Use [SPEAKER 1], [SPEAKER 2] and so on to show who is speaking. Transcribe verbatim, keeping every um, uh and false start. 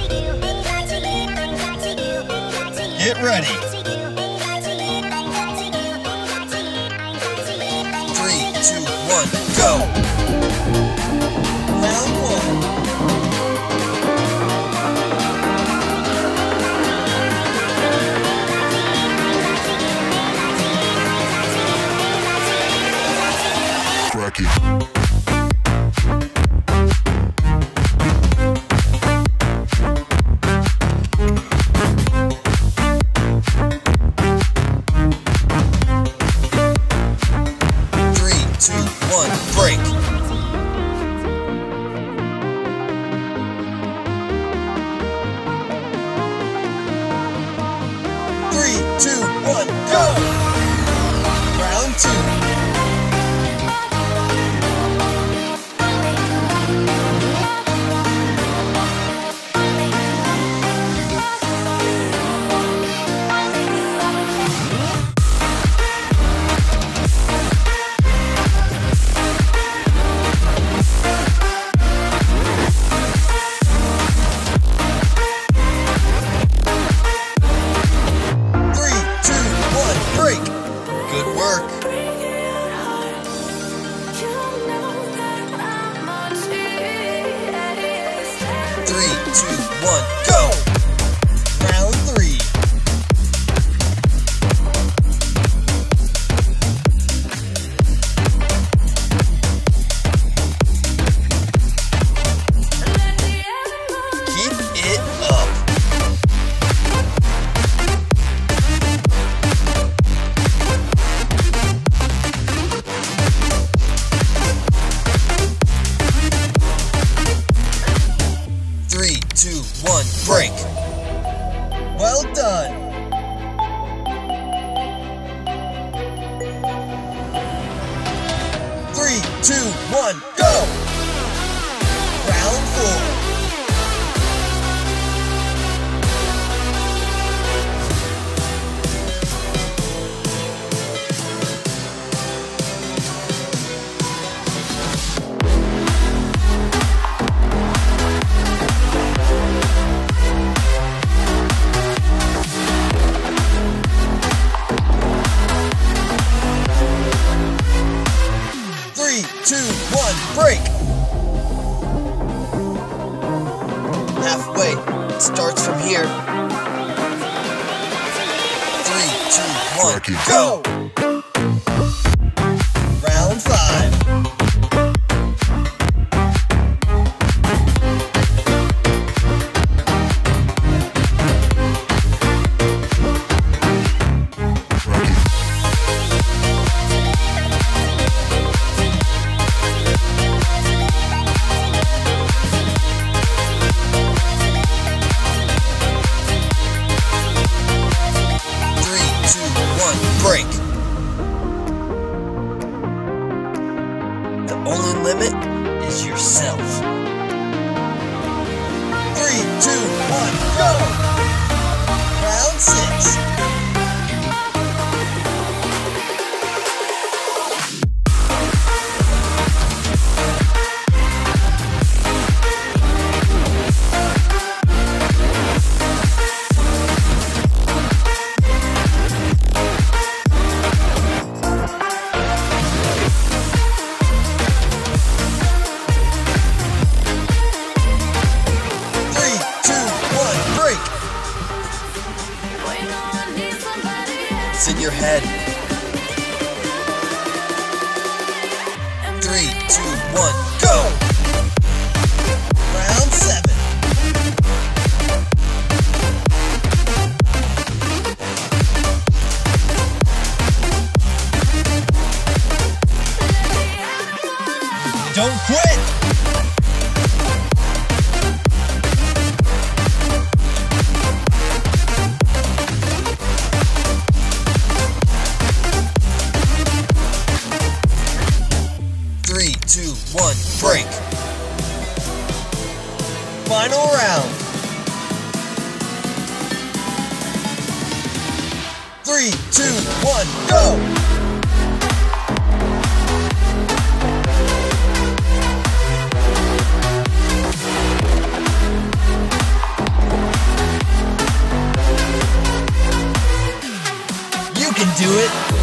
[SPEAKER 1] Get ready. Three, two, one, go. Round one.
[SPEAKER 2] Crack it.
[SPEAKER 1] Break. Three, two, one, go! Round two. Good work. Three, two, one, go! Round three. Keep it up. Three, two, one, break. Well done. Three, two, one, go. Round four. Three, two, one, break. Halfway. It starts from here. Three, two, one, go. Round five. Break. The only limit is yourself. Three, two, one, go! Round six. It's in your head. Three, two, one, go! Round seven. Don't quit! Three, two, one, break. Final round. Three, two, one, go! do it.